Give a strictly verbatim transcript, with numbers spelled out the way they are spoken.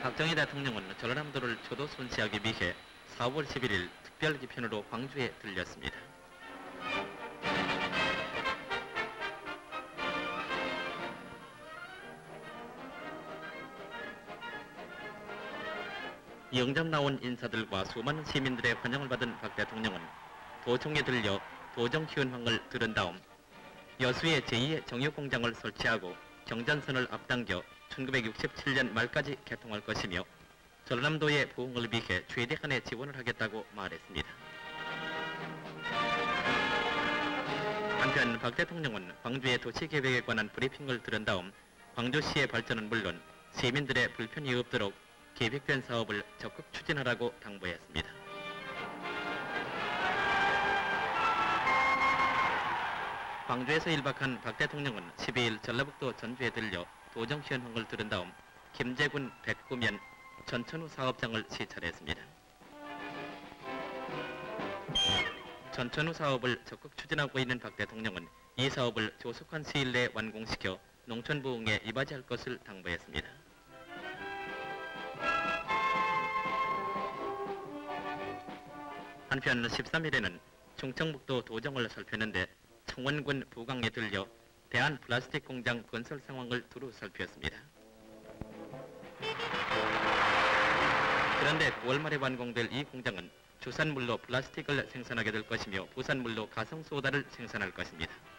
박정희 대통령은 전라남도를 초도 손치하기 위해 사월 십일일 특별 기편으로 광주에 들렸습니다. 영접 나온 인사들과 수많은 시민들의 환영을 받은 박 대통령은 도청에 들려 도정키운황을 들은 다음 여수에 제이의 정육공장을 설치하고 경전선을 앞당겨 천구백육십칠년 말까지 개통할 것이며 전라남도의 부흥을 위해 최대한의 지원을 하겠다고 말했습니다. 한편 박 대통령은 광주의 도시계획에 관한 브리핑을 들은 다음 광주시의 발전은 물론 시민들의 불편이 없도록 계획된 사업을 적극 추진하라고 당부했습니다. 광주에서 일박한 박 대통령은 십이일 전라북도 전주에 들려 도정시현황을 들은 다음 김제군 백구면 전천후 사업장을 시찰했습니다. 전천후 사업을 적극 추진하고 있는 박 대통령은 이 사업을 조속한 시일 내에 완공시켜 농촌 부흥에 이바지할 것을 당부했습니다. 한편 십삼일에는 충청북도 도정을 살폈는데 청원군 부강에 들려 대한 플라스틱 공장 건설 상황을 두루 살폈습니다. 그런데 구월 말에 완공될 이 공장은 주산물로 플라스틱을 생산하게 될 것이며 부산물로 가성소다를 생산할 것입니다.